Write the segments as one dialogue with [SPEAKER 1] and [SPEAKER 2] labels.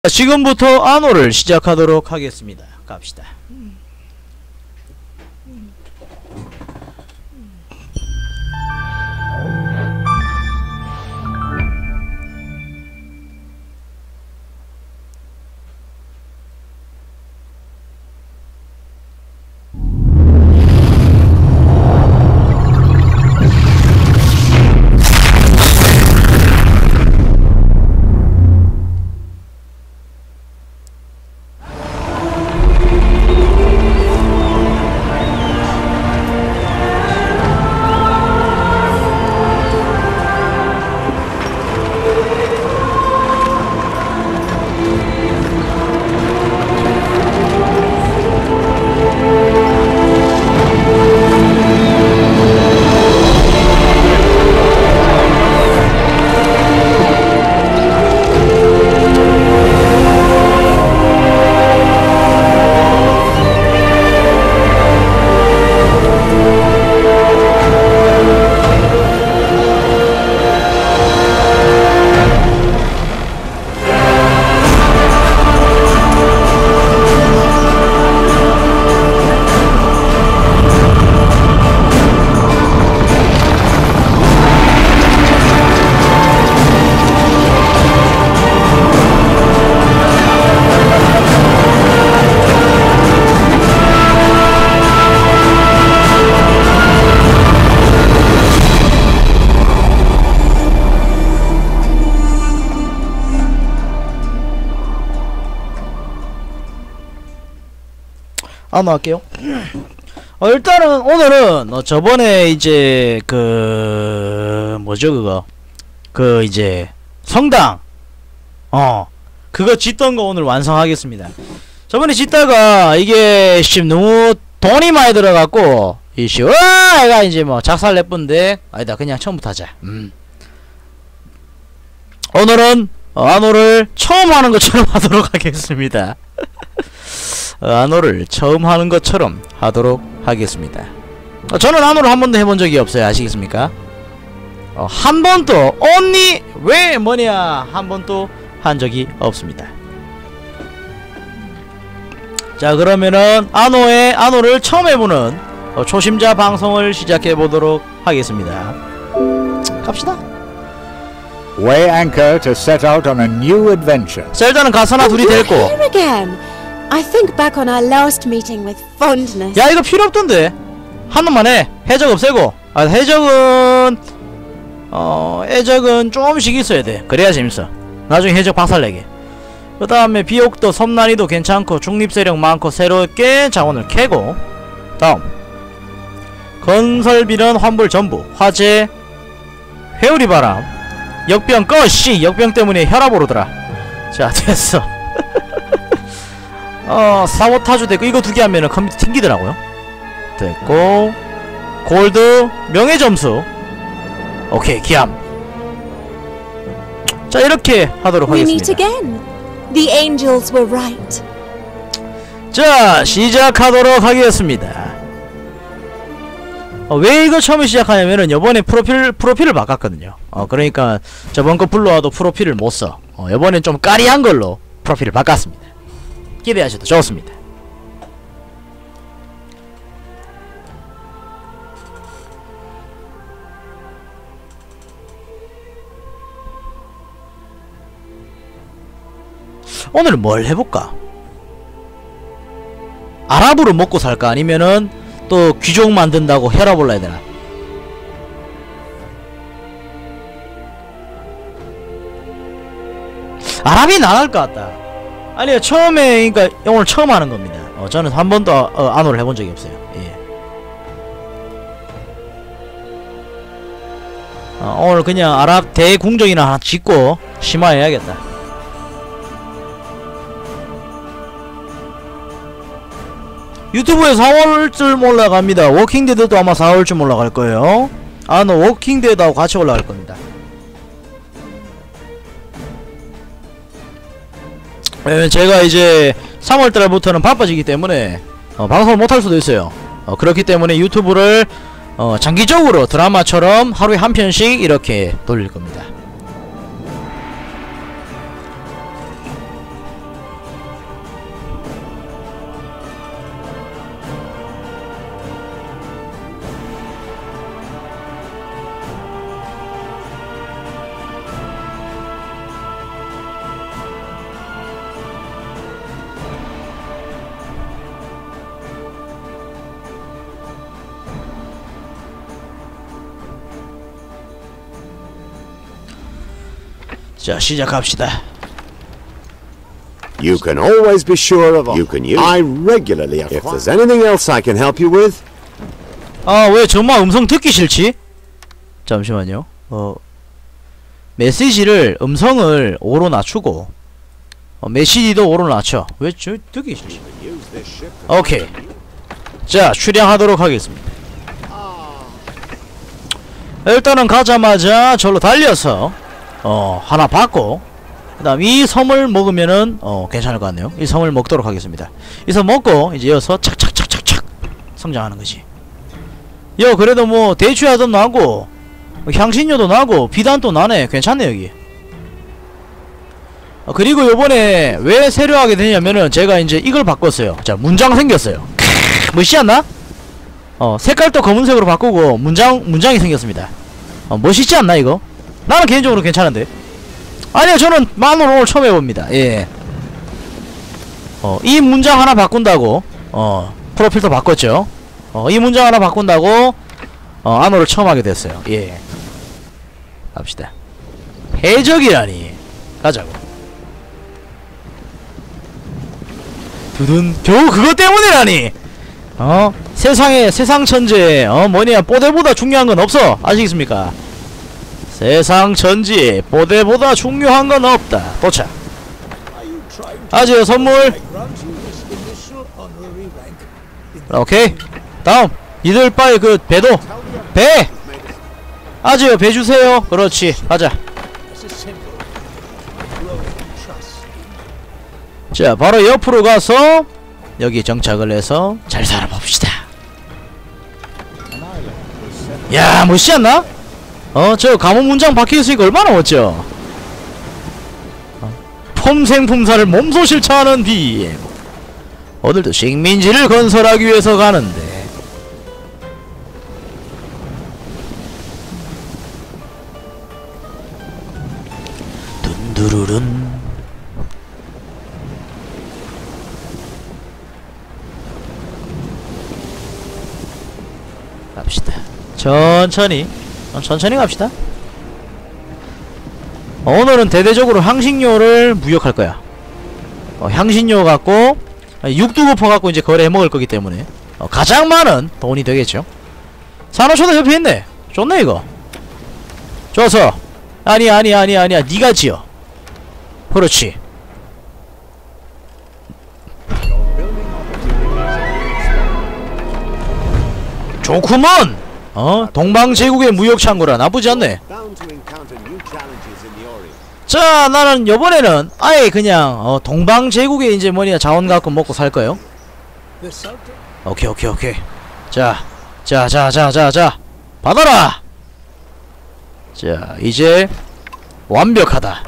[SPEAKER 1] 지금부터 안호를 시작하도록 하겠습니다. 갑시다. 안호 할게요. 일단은 오늘은 저번에 이제 뭐죠 그거 이제 성당 그거 짓던 거 오늘 완성하겠습니다. 저번에 짓다가 이게 너무 돈이 많이 들어갔고 얘가 이제 뭐 작살 내뿐데 아니다 그냥 처음부터 하자. 오늘은 안호를 처음 하는 것처럼 하도록 하겠습니다. 안호를 처음 하는 것처럼 하도록 하겠습니다. 저는 안호를 한 번도 해본 적이 없어요. 아시겠습니까? 한 번도 only 왜 뭐냐 한 번도 한 적이 없습니다. 자 그러면은 안호를 처음 해보는 초심자 방송을 시작해 보도록 하겠습니다. 갑시다.
[SPEAKER 2] Weigh anchor to set out on a new adventure.
[SPEAKER 1] 자 일단은 가서나 둘이 데리고.
[SPEAKER 3] Here again. I think back on our last meeting with fondness.
[SPEAKER 1] 야 이거 필요 없던데. 한 놈만 해. 해적 없애고. 해적은 조금씩 있어야 돼. 그래야 재밌어. 나중에 해적 박살내게. 그 다음에 비옥도 섬난이도 괜찮고 중립세력 많고 새롭게 자원을 캐고. 다음 건설비는 환불 전부. 화재 회오리 바람 역병 꺼 씨. 역병 때문에 혈압 오르더라. 자 됐어. 사보타주 됐고 이거 두 개 하면은 컴퓨터 튕기더라고요. 됐고 골드 명예점수 오케이 기함. 자 이렇게 하도록
[SPEAKER 3] We meet
[SPEAKER 1] 하겠습니다.
[SPEAKER 3] again. The angels were right.
[SPEAKER 1] 자 시작하도록 하겠습니다. 왜 이거 처음에 시작하냐면은 요번에 프로필을 바꿨거든요. 그러니까 저번 거 불러와도 프로필을 못써. 요번엔 좀 까리한 걸로 프로필을 바꿨습니다. 기대하셔도 좋습니다. 오늘은 뭘 해볼까? 아랍으로 먹고 살까? 아니면은 또 귀족 만든다고 혈압 올라야 되나? 아랍이 나을 것 같다. 아니요 처음에 그러니까 오늘 처음 하는 겁니다. 저는 한 번도 안호를 해본 적이 없어요. 예. 오늘 그냥 아랍 대궁정이나 하나 짓고 심화해야겠다. 유튜브에 4월쯤 올라갑니다. 워킹데드도 아마 4월쯤 올라갈 거예요. 안호 워킹데드하고 같이 올라갈 겁니다. 제가 이제 3월달부터는 바빠지기 때문에 방송을 못할 수도 있어요. 그렇기 때문에 유튜브를 장기적으로 드라마처럼 하루에 한 편씩 이렇게 돌릴 겁니다. 자, 시작합시다.
[SPEAKER 4] You can always be sure of you can use. I regularly. If there's anything else I can help you with.
[SPEAKER 1] 아, 왜 정말 음성 듣기 싫지? 잠시만요. 메시지를 음성을 5로 낮추고 메시지도 5로 낮춰. 왜 저 듣기 싫지? 오케이. 자, 출항하도록 하겠습니다. 일단은 가자마자 절로 달려서 하나 받고, 그 다음 이 섬을 먹으면은 괜찮을 것 같네요. 이 섬을 먹도록 하겠습니다. 이 섬 먹고 이제 이어서 착착착착착 성장하는 거지. 그래도 뭐 대추야도 나고 향신료도 나고 비단도 나네. 괜찮네 여기. 그리고 요번에 왜 새로 하게 되냐면은 제가 이제 이걸 바꿨어요. 자, 문장 생겼어요. 멋있지 않나? 색깔도 검은색으로 바꾸고 문장이 생겼습니다. 멋있지 않나 이거? 나는 개인적으로 괜찮은데. 아니요, 저는 마늘 오늘 처음 해봅니다. 예. 이 문장 하나 바꾼다고 프로필도 바꿨죠. 이 문장 하나 바꾼다고 안호를 처음 하게 됐어요. 예. 갑시다. 해적이라니. 가자고. 두둔. 겨우 그것 때문이라니. 세상 천지에 뭐냐 뽀대보다 중요한 건 없어. 아시겠습니까? 세상 천지에 뽀대보다 중요한 건 없다. 도착. 아지요 선물. 오케이. 다음. 이들 빨리 그 배도 배. 아지요 배 주세요. 그렇지. 가자. 자, 바로 옆으로 가서 여기 정착을 해서 잘 살아봅시다. 야, 멋있지 않나? 저 감옥 문장 박혀있으니까 얼마나 멋져. 폼생품사를 몸소 실천하는 BM. 오늘도 식민지를 건설하기 위해서 가는데. 둔두루룬. 갑시다. 천천히 갑시다. 오늘은 대대적으로 향신료를 무역할 거야. 향신료 갖고 육두부퍼 갖고 이제 거래해 먹을 거기 때문에 가장 많은 돈이 되겠죠. 산호초도 옆에 있네. 좋네 이거. 좋아서. 아니야 니가 지어. 그렇지. 좋구먼. 동방제국의 무역창고라 나쁘지 않네. 자, 나는 요번에는 아예 그냥 동방제국에 이제 뭐냐 자원 갖고 먹고 살 거예요. 오케이. 자 받아라. 자, 이제 완벽하다.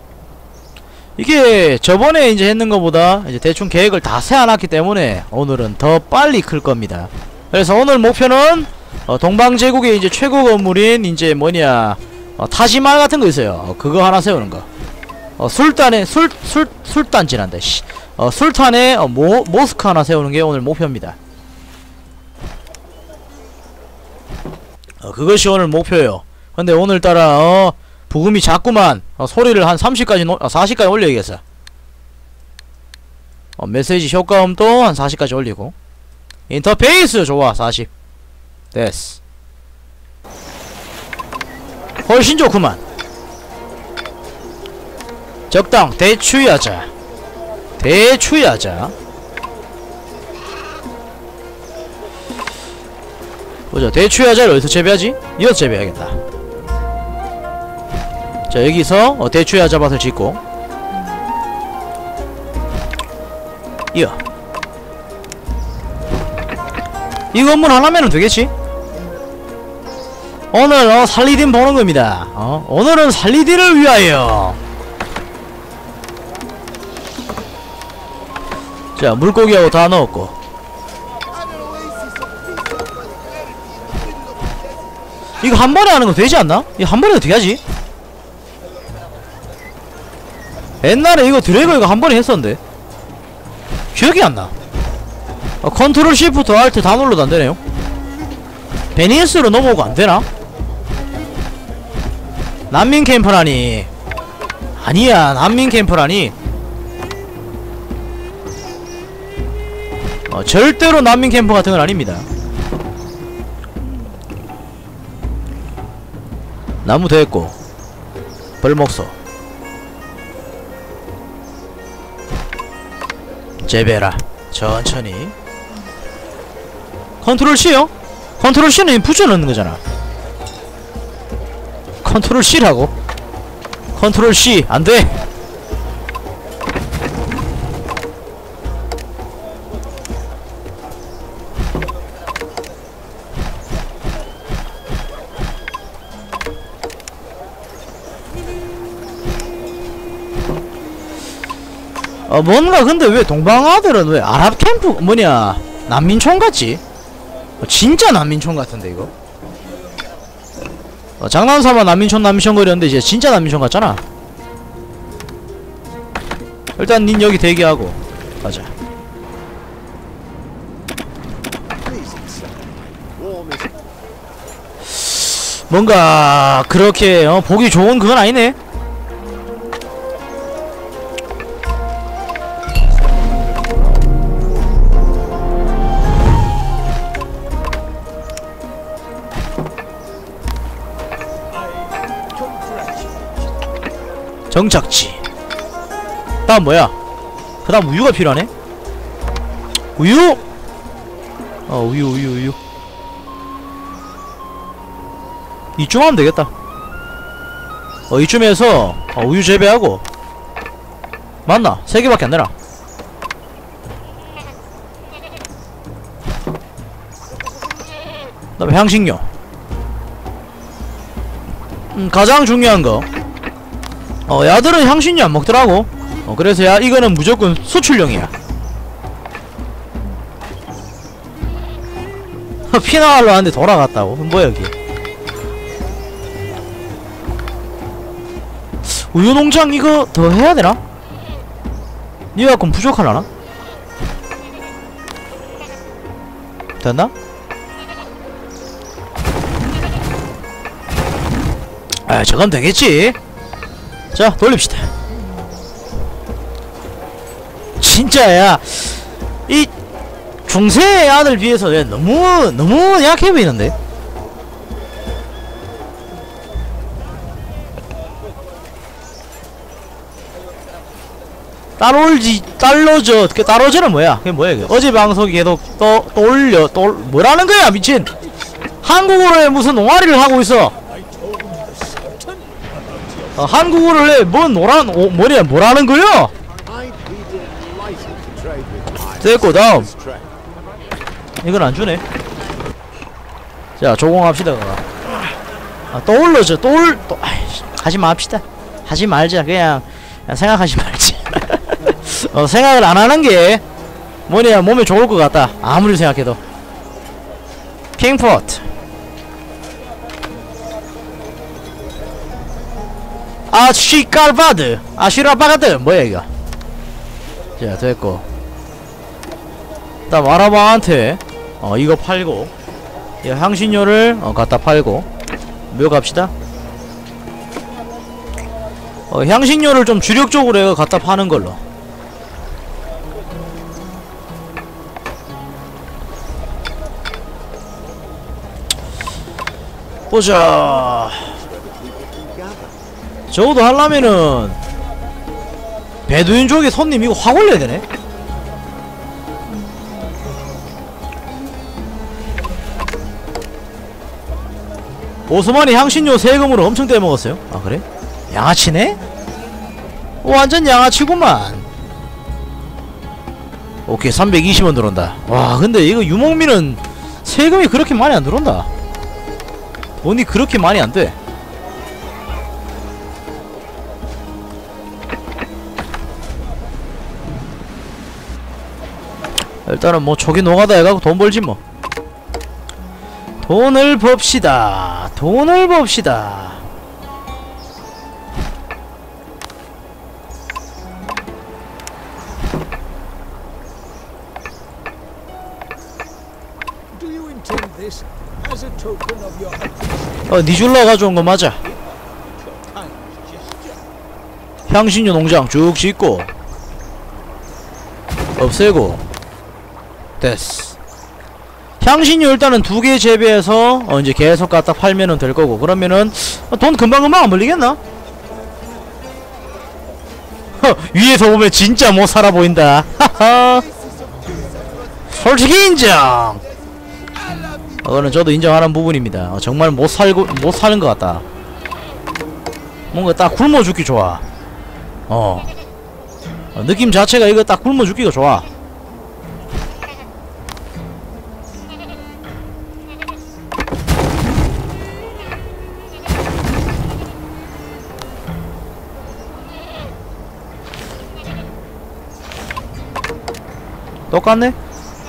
[SPEAKER 1] 이게 저번에 이제 했는 것보다 이제 대충 계획을 다 세워놨기 때문에 오늘은 더 빨리 클 겁니다. 그래서 오늘 목표는 동방제국의 이제 최고 건물인 이제 뭐냐 타지말 같은 거 있어요. 그거 하나 세우는 거. 술단에 술단지란다. 술탄에 모스크 하나 세우는 게 오늘 목표입니다. 그것이 오늘 목표요. 근데 오늘따라 부금이 자꾸만 소리를 한 40까지 올려야겠어. 메시지 효과음도 한 40까지 올리고 인터페이스 좋아. 40 됐어. 훨씬 좋구만. 적당. 대추야자 보자. 대추야자를 어디서 재배하지? 이어서 재배해야겠다. 자, 여기서 대추야자 밭을 짓고 이어 이 건물 하나면은 되겠지? 오늘 살리딘 보는 겁니다. 오늘은 살리딘을 위하여. 자, 물고기하고 다 넣었고. 이거 한 번에 하는 거 되지 않나? 이거 한 번에 어떻게 하지? 옛날에 이거 드래그 이거 한 번에 했었는데 기억이 안 나. 컨트롤 시프트 알트 다 눌러도 안 되네요. 베니스로 넘어오고 안 되나? 난민 캠프라니. 아니야, 난민 캠프라니. 절대로 난민 캠프 같은 건 아닙니다. 나무 됐고, 벌목소 재배라. 천천히. 컨트롤 C요? 컨트롤 C는 부셔 넣는 거잖아. 컨트롤 C라고? 컨트롤 C 안 돼. 뭔가 근데 왜 동방아들은 왜 아랍 캠프 뭐냐 난민촌 같지? 진짜 난민촌 같은데 이거? 장난삼아 난민촌 거리였는데 이제 진짜 난민촌 같잖아. 일단 닌 여기 대기하고 가자. 뭔가 그렇게 보기 좋은 그건 아니네. 정착지. 다음 뭐야? 그 다음 우유가 필요하네? 우유! 우유. 이쯤 하면 되겠다. 이쯤에서 우유 재배하고. 맞나? 3개밖에 안 되나? 그 다음에 향신료. 가장 중요한 거. 야들은 향신료 안 먹더라고. 그래서 야 이거는 무조건 수출용이야. 피나갈로 하는데 돌아갔다고. 뭐야 여기? 우유농장 이거 더 해야되나? 니가 그럼 부족하려나? 됐나? 저건 되겠지. 자 돌립시다. 진짜야 이 중세 아들 비해서 너무 약해 보이는데. 따로저는 뭐야? 그게 뭐야 이게? 어제 방송이 계속 뭐라는 거야 미친. 한국어로 해. 무슨 농아리를 하고 있어. 한국어를 해. 뭐라는 거야? 됐고 다음. 이건 안 주네. 자 조공합시다. 떠올러져. 하지 맙시다. 하지 말자. 그냥 생각하지 말지. 생각을 안 하는 게 몸에 좋을 것 같다. 아무리 생각해도. 킹포트. 아쉬라바가드 뭐야 이거. 자 됐고 다음 아라바한테 이거 팔고 이 향신료를 갖다 팔고 묘 갑시다. 향신료를 좀 주력적으로 해서 갖다 파는 걸로. 보자. 적어도 하려면은 베두인족의 손님 이거 확 올려야 되네. 오스만이 향신료 세금으로 엄청 떼먹었어요. 아 그래? 양아치네? 완전 양아치구만. 오케이 320원 들어온다. 와 근데 이거 유목민은 세금이 그렇게 많이 안 들어온다. 돈이 그렇게 많이 안돼. 일단은 뭐 초기 노가다 해가고 돈 벌지 뭐. 돈을 법시다. 돈을 법시다. 니줄라 가져온 거 맞아. 향신료 농장 쭉 짓고 없애고 됐어. 향신료 일단은 2개 재배해서 이제 계속 갖다 팔면은 될 거고. 그러면은 돈 금방금방 안 벌리겠나? 위에서 보면 진짜 못 살아 보인다. 솔직히 인정. 그거는 저도 인정하는 부분입니다. 정말 못 사는 것 같다. 뭔가 딱 굶어 죽기 좋아. 느낌 자체가 이거 딱 굶어 죽기가 좋아. 똑같네?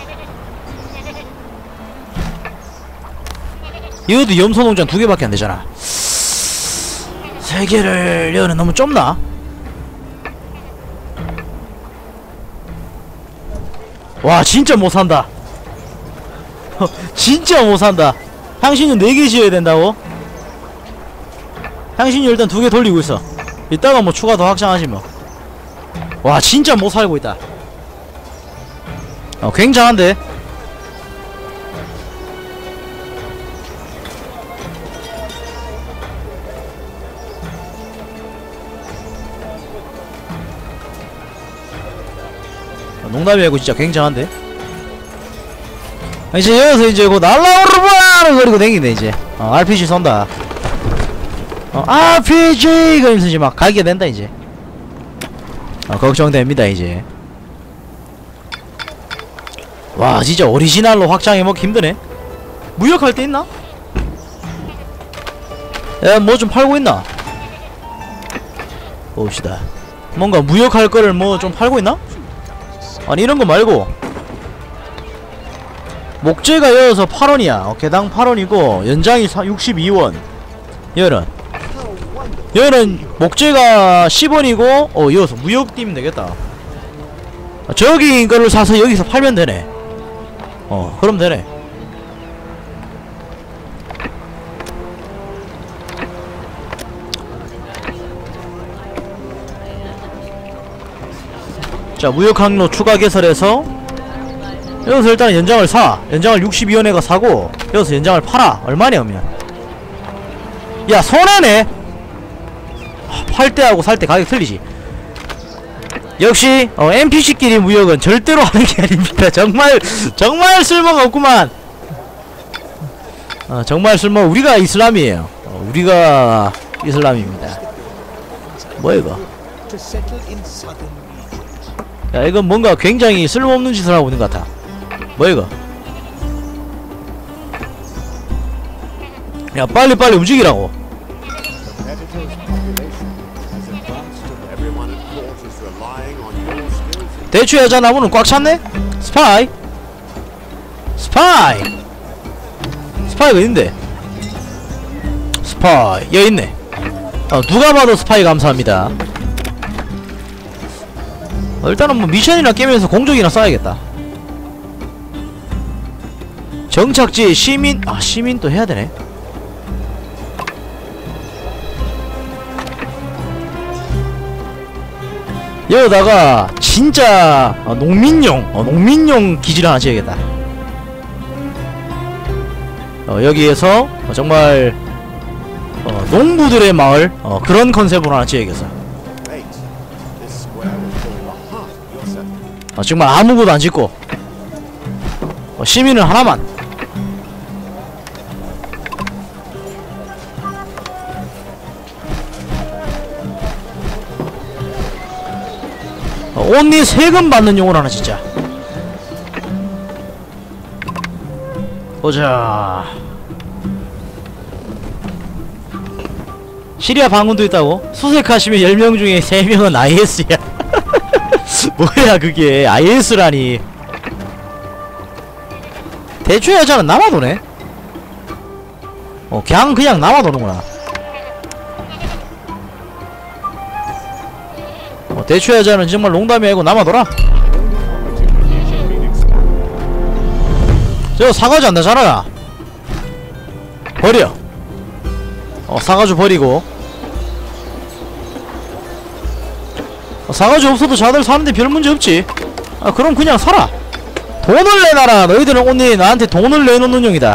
[SPEAKER 1] 이것도 염소농장 2개밖에 안되잖아. 3개를 여는 너무 좁나? 와 진짜 못산다. 진짜 못산다. 향신료 4개 지어야 된다고? 향신료 일단 2개 돌리고 있어. 이따가 뭐 추가 더 확장하지 뭐. 와 진짜 못살고 있다. 굉장한데? 농담이 아니고 진짜 굉장한데? 이제 여기서 이제 그 날라오르바를 거리고 댕기네 이제. RPG 쏜다. RPG 그러면서 이제 막 갈게 된다 이제. 걱정됩니다 이제. 와 진짜 오리지널로 확장해먹기 힘드네. 무역할 때 있나? 야 뭐 좀 팔고 있나? 봅시다. 뭔가 무역할 거를 뭐 좀 팔고 있나? 아니 이런거 말고 목재가 여어서 8원이야 개당 8원이고 연장이 62원. 얘는 목재가 10원이고 여어서 무역 뛰면 되겠다. 저기 이거를 사서 여기서 팔면 되네. 그럼 되네. 자 무역 항로 추가 개설해서 여기서 일단 연장을 사. 연장을 62원에가 사고 여기서 연장을 팔아. 얼마냐 그러면. 야 손해네. 팔 때하고 살 때 가격 틀리지. 역시 NPC끼리 무역은 절대로 하는 게 아닙니다. 정말 쓸모가 없구만. 정말 우리가 이슬람이에요. 우리가 이슬람입니다. 뭐야 이거? 야 이건 뭔가 굉장히 쓸모없는 짓을 하고 있는 것 같아. 뭐야 이거? 야 빨리빨리 움직이라고. 대추 여자 나무는 꽉 찼네? 스파이가 있는데. 스파이 여기 있네. 누가 봐도 스파이 감사합니다. 일단은 뭐 미션이나 깨면서 공적이나 써야겠다. 정착지 시민. 시민 또 해야 되네. 여기다가 진짜 농민용 기지를 하나 지어야겠다. 여기에서 정말 농부들의 마을 그런 컨셉으로 하나 지어야겠어. 정말 아무것도 안 짓고 시민은 하나만. 온리 세금 받는 용으로 하나 진짜. 보자. 시리아 반군도 있다고? 수색하시면 10명 중에 3명은 IS야. 뭐야 그게 IS라니. 대추 여자는 남아도네. 그냥 남아도는구나. 대추 여자는 정말 농담이 아니고 남아돌아. 저 사가지 안 나잖아. 버려. 사가지 버리고 사가지 없어도 자들 사는데 별 문제 없지. 아 그럼 그냥 살아. 돈을 내놔라. 너희들은 언니 나한테 돈을 내놓는 형이다.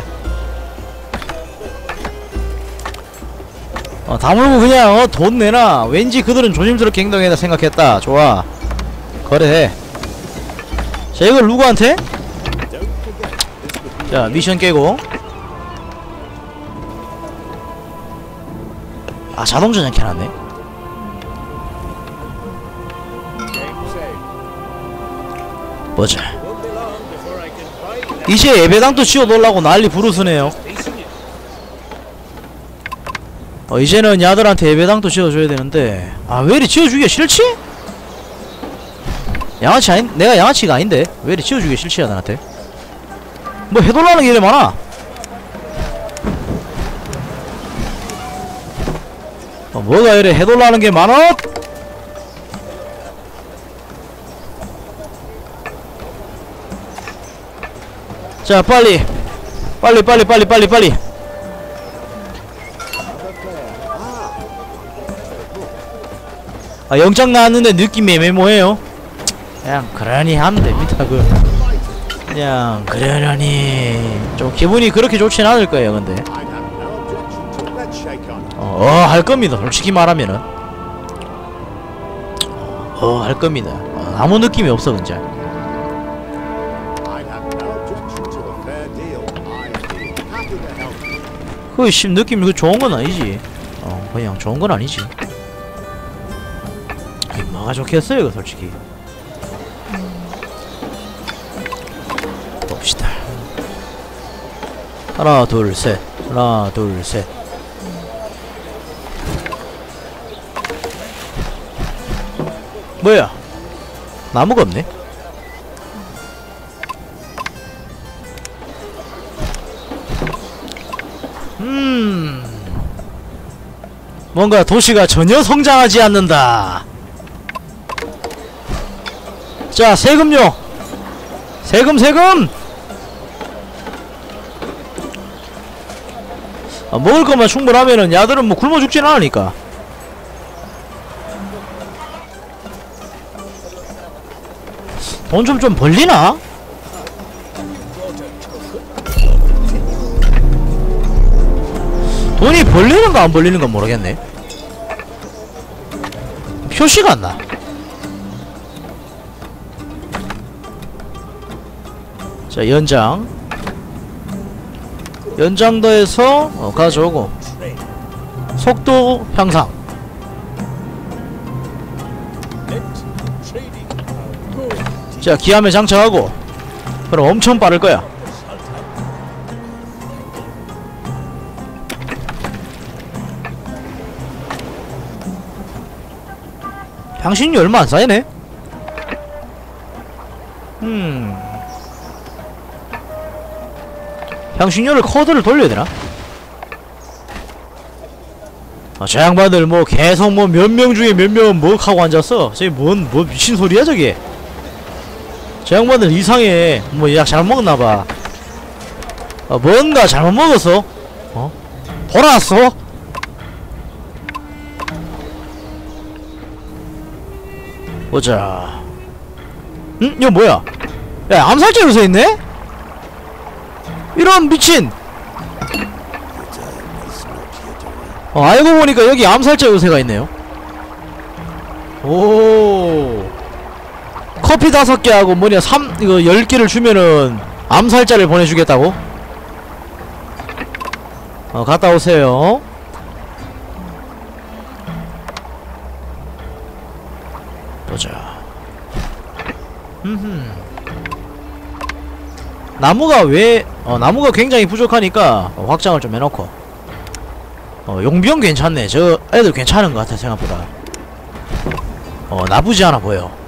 [SPEAKER 1] 다물고 그냥 돈 내놔. 왠지 그들은 조심스럽게 행동해야 생각했다. 좋아, 거래해. 자 이걸 누구한테? 자 미션 깨고. 아 자동전장 켜놨네. 보자. 이제 예배당도 지어놓으려고 난리 부르스네요. 이제는 야들한테 예배당도 지어줘야 되는데, 아 왜 이리 지어주기가 싫지? 양아치 아닌, 내가 양아치가 아닌데 왜 이리 지어주기가 싫지 야들한테? 뭐 해달라는 게 이래 많아. 뭐가 이래 해달라는 게 많아? 자 빨리 아 영장 나왔는데 느낌이 애매모해요. 그냥 그러니 하면 됩니다. 그냥 그러려니 좀 기분이 그렇게 좋진 않을 거예요. 근데 할 겁니다. 솔직히 말하면은 할 겁니다. 아무 느낌이 없어 진짜. 그 느낌이 좋은 건 아니지. 그냥 좋은 건 아니지. 뭐가 좋겠어요 이거 솔직히. 봅시다. 하나 둘 셋. 하나 둘 셋. 뭐야 나무가 없네. 뭔가 도시가 전혀 성장하지 않는다. 자 세금요. 세금 먹을 것만 충분하면은 야들은 뭐 굶어 죽진 않으니까. 돈 좀 벌리나? 돈이 벌리는가 안 벌리는가 모르겠네. 표시가 안 나. 자 연장 더해서 가져오고 속도 향상. 자 기함에 장착하고. 그럼 엄청 빠를 거야. 향신료 얼마 안 쌓이네? 향신료를 커드를 돌려야 되나? 저 양반들 뭐 계속 뭐 몇 명 중에 몇 명은 뭐 하고 앉았어? 저기 뭐 미친 소리야 저게? 저 양반들 이상해. 뭐 약 잘못 먹었나봐. 뭔가 잘못 먹었어? 돌아왔어? 보자. 이거 뭐야? 야 암살자 요새있네? 이런 미친. 알고 보니까 여기 암살자 요새가 있네요. 오 커피 5개 하고 뭐냐 이거 10개를 주면은 암살자를 보내주겠다고? 갔다 오세요. 보자. 나무가 나무가 굉장히 부족하니까 확장을 좀 해놓고. 용병 괜찮네. 저 애들 괜찮은 것 같아 생각보다. 나쁘지 않아 보여.